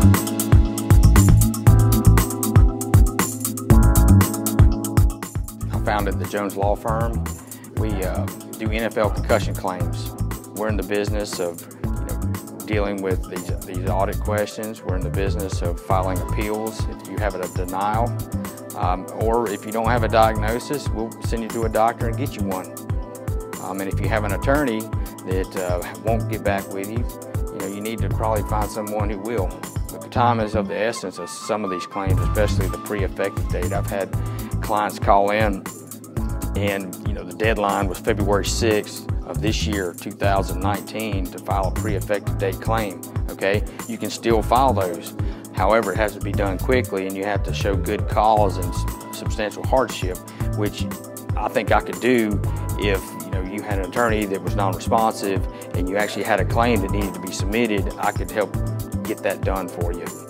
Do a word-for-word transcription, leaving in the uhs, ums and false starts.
Founded the Jones Law Firm. We uh, do N F L concussion claims. We're in the business of you know, dealing with these, these audit questions. We're in the business of filing appeals if you have a denial. Um, or if you don't have a diagnosis, we'll send you to a doctor and get you one. Um, and if you have an attorney that uh, won't get back with you, you know, you need to probably find someone who will. But the time is of the essence of some of these claims, especially the pre-effective date. I've had clients call in and you know the deadline was February sixth of this year, two thousand nineteen, to file a pre-effective date claim. Okay, you can still file those. However, it has to be done quickly and you have to show good cause and substantial hardship, which I think I could do if you know you had an attorney that was non-responsive and you actually had a claim that needed to be submitted. I could help get that done for you.